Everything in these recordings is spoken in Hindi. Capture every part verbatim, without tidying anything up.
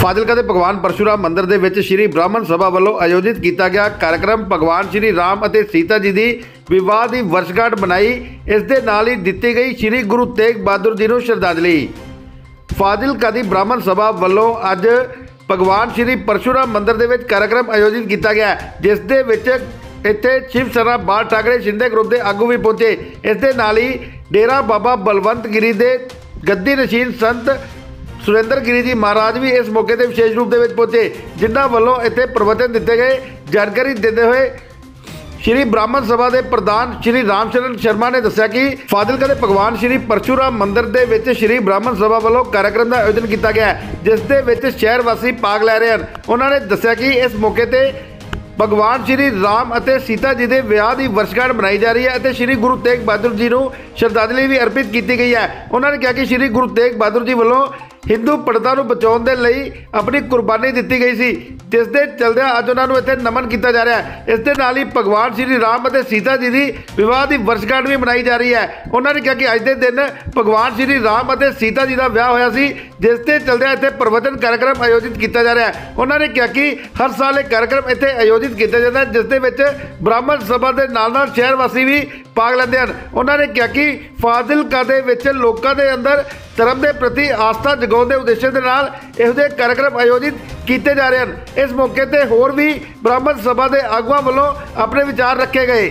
फाजिलका के भगवान परशुराम मंदिर के विच श्री ब्राह्मण सभा वालों आयोजित किया गया कार्यक्रम भगवान श्री राम और सीता जी की विवाह की वर्षगांठ मनाई। इस दे नाल ही दिती गई श्री गुरु तेग बहादुर जी को श्रद्धांजलि। फाजिलका की ब्राह्मण सभा वालों अज भगवान श्री परशुराम मंदिर के विच कार्यक्रम आयोजित किया गया, जिस दे विच इत्थे शिव सेना बाल ठाकरे शिंदे ग्रुप के आगू भी पहुंचे। इस दे नाल ही डेरा बाबा बलवंत गिरी के गद्दी नशीन संत सुरेंद्र गिरी जी महाराज भी इस मौके पर विशेष रूप से पहुंचे, जिन्होंने वालों इत्थे प्रवचन दिए गए। जानकारी देते हुए श्री ब्राह्मण सभा के प्रधान श्री रामचरण शर्मा ने दस्सिया कि फाजिलका के भगवान श्री परशुराम मंदिर के विच श्री ब्राह्मण सभा वालों कार्यक्रम का आयोजन किया गया, जिस दे विच शहर वासी भाग लै रहे हैं। उन्होंने दस्सिया कि इस मौके पर भगवान श्री राम और सीता जी के विआह की वर्षगांठ मनाई जा रही है और श्री गुरु तेग बहादुर जी को श्रद्धांजलि भी अर्पित की गई है। उन्होंने कहा कि श्री गुरु तेग बहादुर जी वालों हिंदू प्रथा को बचाने के लिए अपनी कुर्बानी दी गई सी, जिस दे चलदे अज उन्होंने इत्थे नमन किया जा रहा है। इस दे नाल ही भगवान श्री राम और सीता जी की विवाह की वर्षगांठ भी मनाई जा रही है। उन्होंने कहा कि अज के दिन भगवान श्री राम और सीता जी का विआह होया सी, जिस दे चलदे इत्थे प्रवचन कार्यक्रम आयोजित किया जा रहा है। उन्होंने कहा कि हर साल एक कार्यक्रम इत्थे आयोजित किया जाता है, जिस दे विच ब्राह्मण सभा के नाल नाल शहर वासी भी भाग लैंदे हन। उन्होंने कहा कि फाजिलका दे विच लोकां दे अंदर धर्म के प्रति आस्था जगाने के उद्देश्य के नाल इहो जिहे कार्यक्रम आयोजित किए जा रहे हैं। इस मौके पर होर भी ब्राह्मण सभा के आगुआं वालों अपने विचार रखे गए।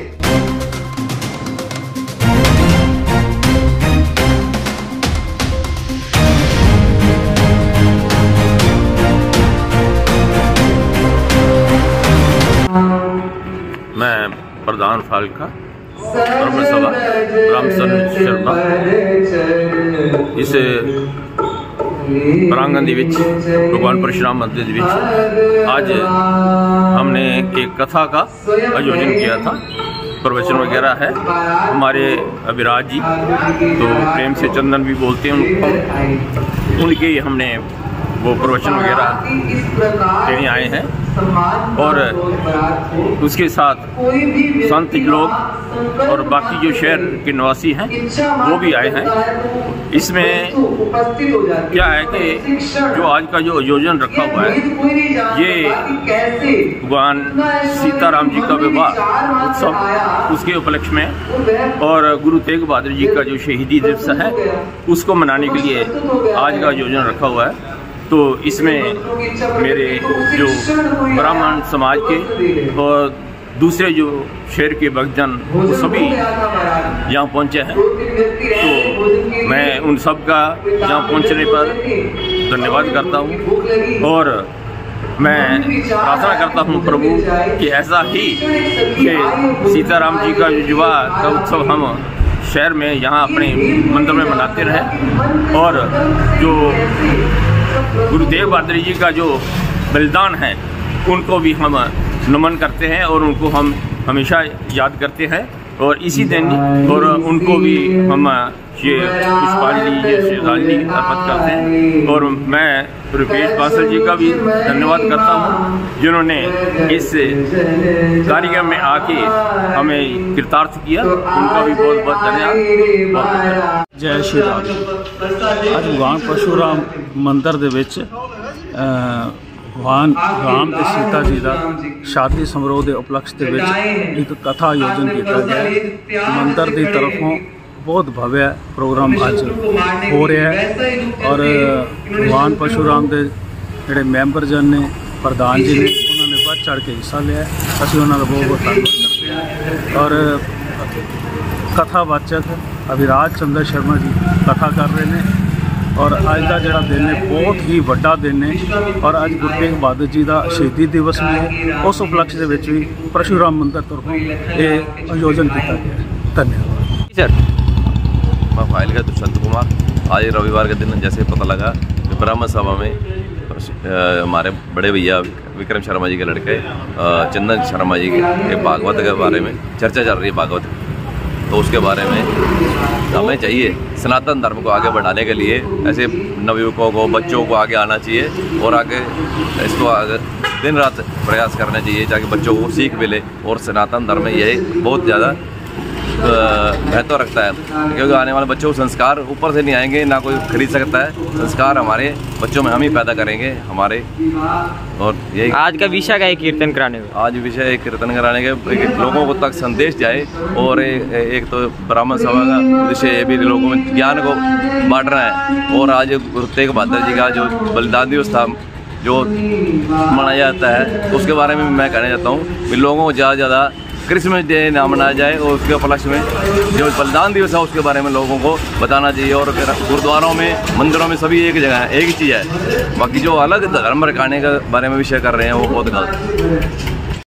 मैं प्रधान फाजिलका ब्राह्मण सभा रामचरण शर्मा इस प्रांगण के विच भगवान परशुराम मंदिर के विच आज हमने एक कथा का आयोजन किया था। प्रवचन वगैरह है हमारे अभिराज जी, तो प्रेम से चंदन भी बोलते हैं उनको, उनके हमने वो प्रवचन वगैरह देने आए हैं और उसके साथ संत लोग और बाकी जो शहर के निवासी हैं वो भी आए हैं। इसमें क्या है कि जो आज का जो आयोजन रखा हुआ है ये भगवान सीताराम जी का विवाह उत्सव उसके उपलक्ष्य में और गुरु तेग बहादुर जी का जो शहीदी दिवस है उसको मनाने के लिए आज का आयोजन रखा हुआ है। तो इसमें मेरे जो ब्राह्मण समाज के और दूसरे जो शहर के भक्तजन वो सभी यहाँ पहुँचे हैं, तो मैं उन सब का यहाँ पहुँचने पर धन्यवाद करता हूँ और मैं प्रार्थना करता हूँ प्रभु कि ऐसा ही कि सीताराम जी का विवाह का उत्सव हम शहर में यहाँ अपने मंदिर में मनाते रहें और जो गुरु तेग बहादुर जी का जो बलिदान है उनको भी हम नमन करते हैं और उनको हम हमेशा याद करते हैं और इसी दिन और उनको भी हम ये पुष्पांजलि ये श्रद्धांजलि अर्पित करते हैं। और मैं रुपेश बांसल जी का भी धन्यवाद करता हूँ जिन्होंने इस कार्यक्रम में आके हमें कृतार्थ किया, उनका भी बहुत बहुत धन्यवाद। जय श्री राम। आज भगवान परशुराम मंदिर दे विच भगवान राम ते सीता जी का शादी समारोह के उपलक्ष्य के विच एक कथा आयोजन किया गया। मंदिर की तरफों बहुत भव्य प्रोग्राम आज हो रहा है और भगवान परशुराम के जोड़े मैंबर जन ने प्रधान जी ने उन्होंने बढ़ चढ़ के हिस्सा लिया। असी उन्होंने बहुत बहुत धन्यवाद करते हैं और कथावाचक अभिराज चंद्र शर्मा जी कथा कर रहे हैं और अज का जोड़ा दिन है बहुत ही बड़ा दिन है और अज गुरु तेग बहादुर जी का शहीदी दिवस भी है। उस उपलक्ष्य के भी परशुराम मंदिर तरफों ये आयोजन किया गया। धन्यवाद सर। मैं फाजिलका दुष्यंत कुमार। आज रविवार के दिन जैसे पता लगा कि ब्राह्मण सभा में हमारे बड़े भैया विक्रम शर्मा जी के लड़के चंदन शर्मा जी के भागवत के बारे में चर्चा चल रही है। भागवत तो उसके बारे में हमें चाहिए सनातन धर्म को आगे बढ़ाने के लिए ऐसे नवयुवकों को बच्चों को आगे आना चाहिए और आगे इसको आगे दिन रात प्रयास करना चाहिए ताकि बच्चों को सीख मिले और सनातन धर्म में यही बहुत ज़्यादा महत्व रखता है, क्योंकि आने वाले बच्चों को संस्कार ऊपर से नहीं आएंगे, ना कोई खरीद सकता है। संस्कार हमारे बच्चों में हम ही पैदा करेंगे हमारे। और यही आज का विषय क्या है कीर्तन कराने में? आज विषय है कीर्तन कराने के, लोगों को तक संदेश जाए। और एक, एक तो ब्राह्मण सभा का उद्देश्य ये भी लोगों में ज्ञान को बांटना है। और आज गुरु तेग बहादुर जी का जो बलिदान दिवस था जो मनाया जाता है, तो उसके बारे में मैं कहना चाहता हूँ कि लोगों को ज़्यादा से ज़्यादा क्रिसमस डे ना मनाया जाए, और उसके उपलक्ष्य में जो बलिदान दिवस है उसके बारे में लोगों को बताना चाहिए। और गुरुद्वारों में, मंदिरों में सभी एक जगह है, एक ही चीज़ है। बाकी जो अलग धर्म रखाने के बारे में विषय कर रहे हैं वो बहुत गलत है।